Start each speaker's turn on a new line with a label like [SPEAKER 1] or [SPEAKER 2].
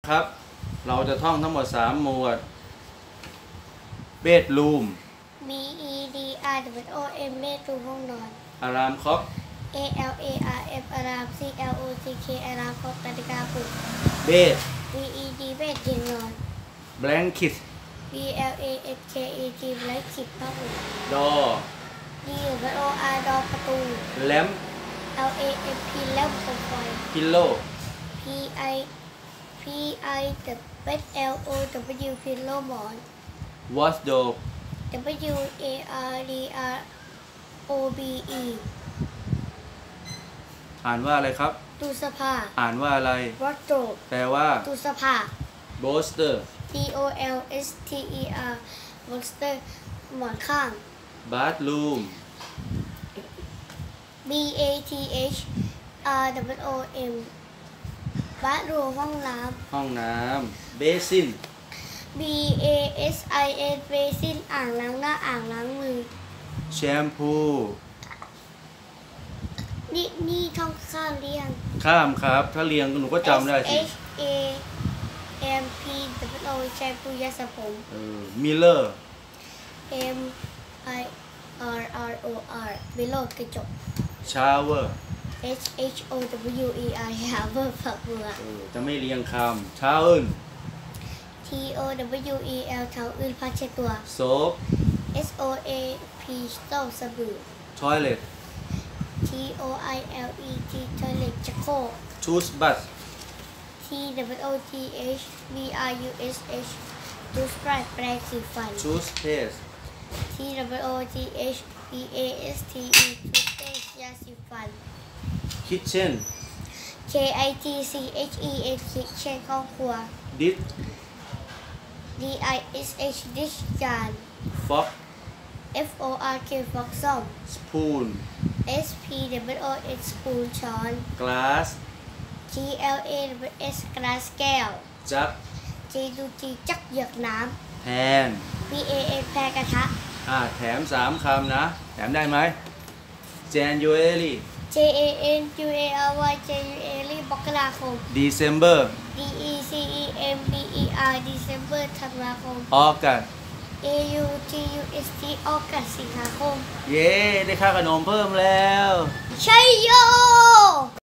[SPEAKER 1] ครับเราจะท่องทั้งหมด3หมวดเบดรูม
[SPEAKER 2] B E D R W O M เบดรูมห้องนอน
[SPEAKER 1] อารามค็อก
[SPEAKER 2] A L A R F อาราม C L O C K อารามครบนาฬิกาปลุก
[SPEAKER 1] เบด
[SPEAKER 2] B E D เบดเตียงนอน
[SPEAKER 1] แบล็งคิด
[SPEAKER 2] B L A S K E T แบล็กคิดผ้าห่ม
[SPEAKER 1] ดอ
[SPEAKER 2] D W O R ดอประตู
[SPEAKER 1] แลม
[SPEAKER 2] L A M P แล้วโคมไฟ
[SPEAKER 1] พิลโล
[SPEAKER 2] P I L O W พิลโลหมอน
[SPEAKER 1] วอชโด
[SPEAKER 2] W A R D R O B E
[SPEAKER 1] อ่านว่าอะไรครับ
[SPEAKER 2] ตู้เสื้อผ้า
[SPEAKER 1] อ่านว่าอะไร
[SPEAKER 2] wardrobe
[SPEAKER 1] แปลว่า
[SPEAKER 2] ตู้เสื้อผ้า
[SPEAKER 1] โบสเตอร์
[SPEAKER 2] T O L S T E R bolster หมอนข้าง
[SPEAKER 1] บาร์รูม
[SPEAKER 2] B A T H R W O M บัตรูห้องน้
[SPEAKER 1] ห้องน้ำเบสิน
[SPEAKER 2] ำ B A S I N basin อ่างล้างหน้าอ่างล้างมือ
[SPEAKER 1] แชมพู
[SPEAKER 2] นี่ท่องข้ามเรียง
[SPEAKER 1] ข้ามครับถ้าเรียงหนูก็จำได้สิ
[SPEAKER 2] S H A M P W O แชมพูยาสระผม
[SPEAKER 1] มิลเลอร์
[SPEAKER 2] M I R R O R บิโลกระจก
[SPEAKER 1] ชาวเวอร์
[SPEAKER 2] H H O W E R ชาวเวอร์ฝักบัว
[SPEAKER 1] จะไม่เรียงคำชาอื่น
[SPEAKER 2] T O W E L เท้าอื่นผ้าเช็ดตัว
[SPEAKER 1] โซฟ
[SPEAKER 2] S O A P โต๊ะสบู่
[SPEAKER 1] ทอยเลต
[SPEAKER 2] T O I L E T toilet ชักโครก
[SPEAKER 1] ชูสบัส
[SPEAKER 2] T W O T H B R U S H ทูสไบรท์แปรงสีฟัน
[SPEAKER 1] ชูสเพส
[SPEAKER 2] T W O T H B A S T E ทูสเตสยาสีฟัน
[SPEAKER 1] คิทเช่น
[SPEAKER 2] K I T C H E N คิทเช่นห้องครัว
[SPEAKER 1] ดิส
[SPEAKER 2] D I S H ดิชจาน
[SPEAKER 1] ฟ็อก
[SPEAKER 2] F O R K ฟอกซ่อม
[SPEAKER 1] สปูน
[SPEAKER 2] S P W O N สปูนช้อน
[SPEAKER 1] กลาส
[SPEAKER 2] G L A W S กลาสแก้ว
[SPEAKER 1] จัก
[SPEAKER 2] J U G จักเหยือกน้
[SPEAKER 1] แทน
[SPEAKER 2] ำ P A N แพรกระทะ
[SPEAKER 1] แถม3คำนะแถมได้ไหม January
[SPEAKER 2] J A N U A R Y J U A R มกราคม
[SPEAKER 1] December
[SPEAKER 2] D E C E M B E R December ธันวาคม
[SPEAKER 1] August
[SPEAKER 2] A U G U S T ออกัสสิงหาคม
[SPEAKER 1] เย้ได้ค่าขนมเพิ่มแล้ว
[SPEAKER 2] ชัยโย